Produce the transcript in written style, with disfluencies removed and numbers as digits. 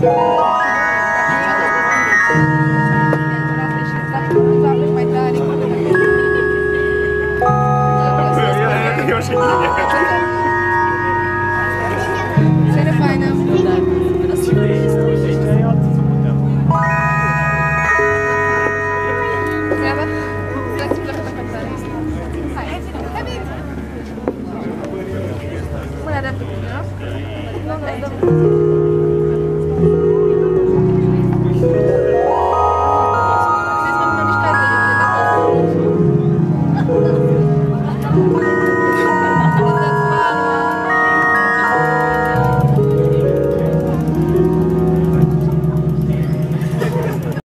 Eu și mine. Seara faină. Treaba? Dați plăcă pe cântare. Hai, hai bine! Mâna dreaptă, nu? Nu, nu, nu.